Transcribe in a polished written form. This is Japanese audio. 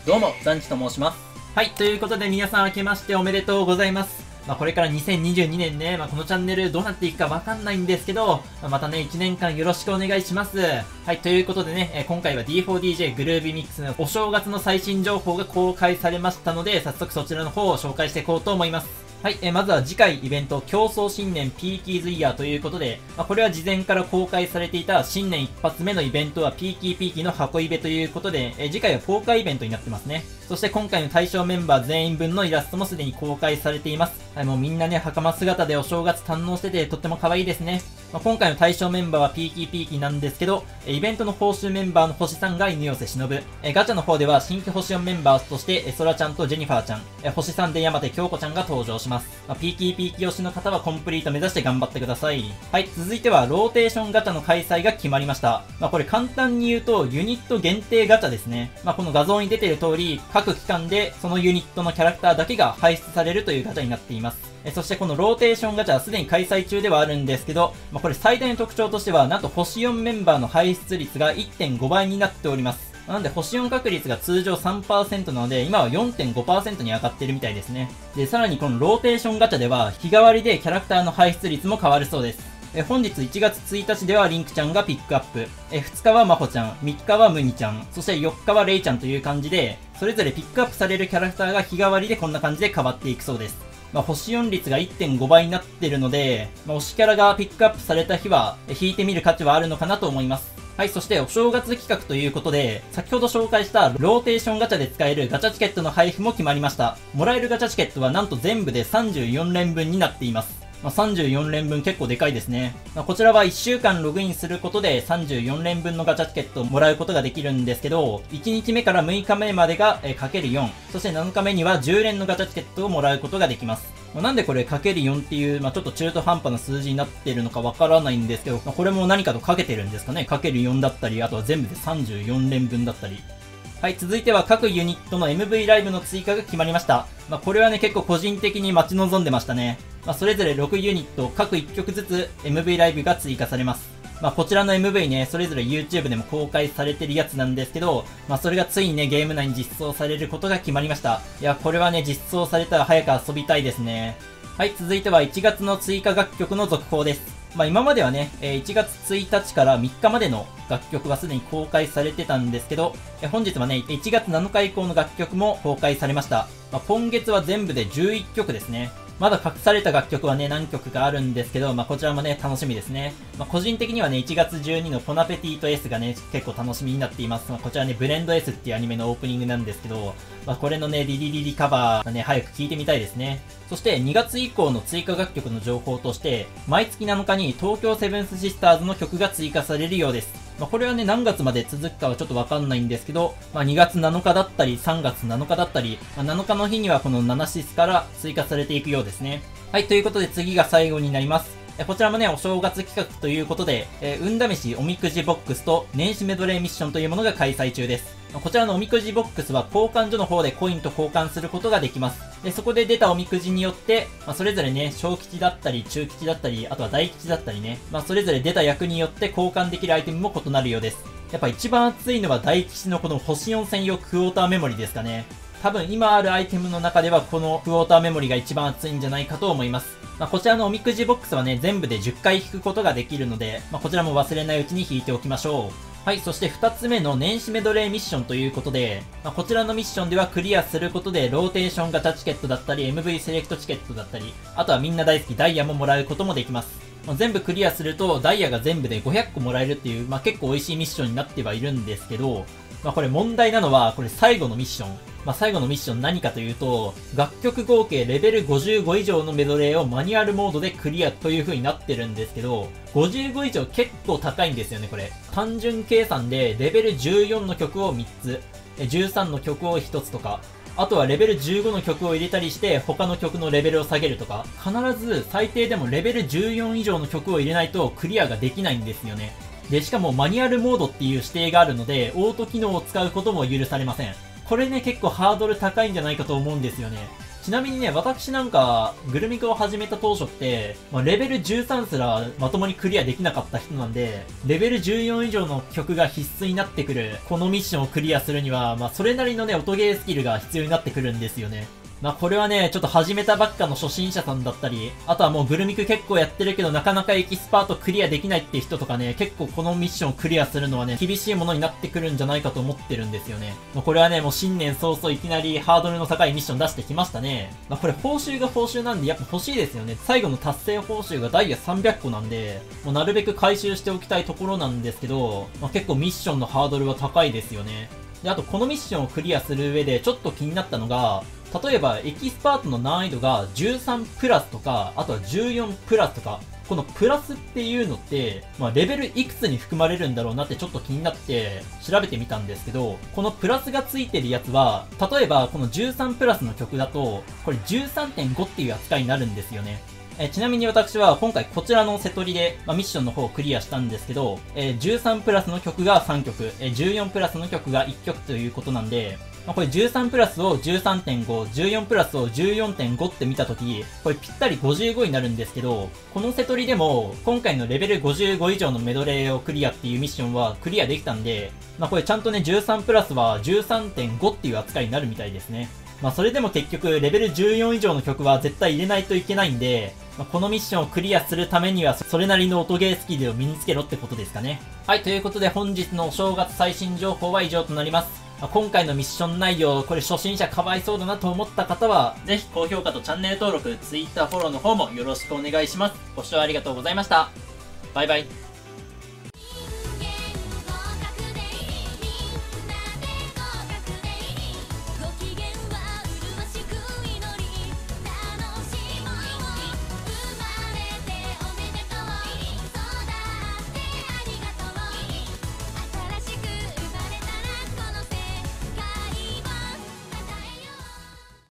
どうも、ザンチと申します。 はい、ということで皆さん明けましておめでとうございます。これから2022年ね、このチャンネルどうなっていくかわかんないんですけど、またね、1年間よろしくお願いします。はい、ということでね、今回は D4DJ グルービーミックスのお正月の最新情報が公開されましたので、早速そちらの方を紹介していこうと思います。はい、まずは次回イベント、競争新年ピーキーズイヤーということで、これは事前から公開されていた新年一発目のイベントはピーキーピーキーの箱イベということで、次回は公開イベントになってますね。そして今回の対象メンバー全員分のイラストもすでに公開されています。はい、もうみんなね、袴姿でお正月堪能しててとっても可愛いですね。今回の対象メンバーはピーキーピーキーなんですけど、イベントの報酬メンバーの星さんが犬寄せ忍、ガチャの方では新規星4メンバーとして、ソラちゃんとジェニファーちゃん、星3で山手京子ちゃんが登場します。ピーキーピーキー推しの方はコンプリート目指して頑張ってください。はい、続いてはローテーションガチャの開催が決まりました。これ簡単に言うとユニット限定ガチャですね。この画像に出ている通り、各期間でそのユニットのキャラクターだけが排出されるというガチャになっています。そしてこのローテーションガチャはすでに開催中ではあるんですけど、これ最大の特徴としては、なんと星4メンバーの排出率が 1.5 倍になっております。なので星4確率が通常 3% なので、今は 4.5% に上がってるみたいですね。で、さらにこのローテーションガチャでは、日替わりでキャラクターの排出率も変わるそうです。本日1月1日ではリンクちゃんがピックアップ。2日はまほちゃん、3日はムニちゃん、そして4日はレイちゃんという感じで、それぞれピックアップされるキャラクターが日替わりでこんな感じで変わっていくそうです。星4率が 1.5 倍になってるので、推しキャラがピックアップされた日は、引いてみる価値はあるのかなと思います。はい、そしてお正月企画ということで、先ほど紹介したローテーションガチャで使えるガチャチケットの配布も決まりました。もらえるガチャチケットはなんと全部で34連分になっています。34連分結構でかいですね。こちらは1週間ログインすることで34連分のガチャチケットをもらうことができるんですけど、1日目から6日目までがかける4、そして7日目には10連のガチャチケットをもらうことができます。なんでこれかける4っていう、ちょっと中途半端な数字になってるのかわからないんですけど、これも何かとかけてるんですかね。かける4だったり、あとは全部で34連分だったり。はい、続いては各ユニットの MV ライブの追加が決まりました。これはね、結構個人的に待ち望んでましたね。それぞれ6ユニット、各1曲ずつ MV ライブが追加されます。こちらの MV ね、それぞれ YouTube でも公開されてるやつなんですけど、それがついにね、ゲーム内に実装されることが決まりました。いや、これはね、実装されたら早く遊びたいですね。はい、続いては1月の追加楽曲の続報です。今まではね、1月1日から3日までの楽曲はすでに公開されてたんですけど、本日はね、1月7日以降の楽曲も公開されました。今月は全部で11曲ですね。まだ隠された楽曲はね、何曲かあるんですけど、こちらもね、楽しみですね。個人的にはね、1月12のポナペティート S がね、結構楽しみになっています。こちらね、ブレンド S っていうアニメのオープニングなんですけど、これのね、リリリリカバーがね、早く聴いてみたいですね。そして2月以降の追加楽曲の情報として、毎月7日に東京セブンスシスターズの曲が追加されるようです。これはね、何月まで続くかはちょっとわかんないんですけど、2月7日だったり、3月7日だったり、7日の日にはこの7シスから追加されていくようですね。はい、ということで次が最後になります。こちらもね、お正月企画ということで、運試しおみくじボックスと年始メドレーミッションというものが開催中です。こちらのおみくじボックスは交換所の方でコインと交換することができます。で、そこで出たおみくじによって、それぞれね、小吉だったり、中吉だったり、あとは大吉だったりね、それぞれ出た役によって交換できるアイテムも異なるようです。やっぱ一番熱いのは大吉のこの星4専用クォーターメモリですかね。多分今あるアイテムの中ではこのクォーターメモリが一番熱いんじゃないかと思います。こちらのおみくじボックスはね、全部で10回引くことができるので、こちらも忘れないうちに引いておきましょう。はい、そして2つ目の年始メドレーミッションということで、こちらのミッションではクリアすることでローテーションガチャチケットだったり MV セレクトチケットだったり、あとはみんな大好きダイヤももらうこともできます。全部クリアするとダイヤが全部で500個もらえるっていう、結構美味しいミッションになってはいるんですけど、これ問題なのはこれ最後のミッション。最後のミッション何かというと、楽曲合計レベル55以上のメドレーをマニュアルモードでクリアという風になってるんですけど、55以上結構高いんですよね、これ。単純計算でレベル14の曲を3つ、13の曲を1つとか、あとはレベル15の曲を入れたりして他の曲のレベルを下げるとか、必ず最低でもレベル14以上の曲を入れないとクリアができないんですよね。で、しかもマニュアルモードっていう指定があるので、オート機能を使うことも許されません。これね、結構ハードル高いんじゃないかと思うんですよね。 ちなみにね、私なんか、グルミクを始めた当初って、レベル13すらまともにクリアできなかった人なんで、レベル14以上の曲が必須になってくる、このミッションをクリアするには、それなりのね、音ゲースキルが必要になってくるんですよね。これはね、ちょっと始めたばっかの初心者さんだったり、あとはもうグルミク結構やってるけどなかなかエキスパートクリアできないっていう人とかね、結構このミッションをクリアするのはね、厳しいものになってくるんじゃないかと思ってるんですよね。これはね、もう新年早々いきなりハードルの高いミッション出してきましたね。これ報酬が報酬なんでやっぱ欲しいですよね。最後の達成報酬がダイヤ300個なんで、もうなるべく回収しておきたいところなんですけど、結構ミッションのハードルは高いですよね。で、あとこのミッションをクリアする上でちょっと気になったのが、例えば、エキスパートの難易度が13プラスとか、あとは14プラスとか、このプラスっていうのって、レベルいくつに含まれるんだろうなってちょっと気になって調べてみたんですけど、このプラスがついてるやつは、例えばこの13プラスの曲だと、これ 13.5 っていう扱いになるんですよね。ちなみに私は今回こちらのセトリで、ミッションの方をクリアしたんですけど、13プラスの曲が3曲、14プラスの曲が1曲ということなんで、これ13プラスを 13.5、14プラスを 14.5 って見たとき、これぴったり55になるんですけど、このセトリでも、今回のレベル55以上のメドレーをクリアっていうミッションはクリアできたんで、これちゃんとね、13プラスは 13.5 っていう扱いになるみたいですね。それでも結局、レベル14以上の曲は絶対入れないといけないんで、このミッションをクリアするためには、それなりの音ゲースキルを身につけろってことですかね。はい、ということで本日のお正月最新情報は以上となります。今回のミッション内容、これ初心者かわいそうだなと思った方は、ぜひ高評価とチャンネル登録、Twitter フォローの方もよろしくお願いします。ご視聴ありがとうございました。バイバイ。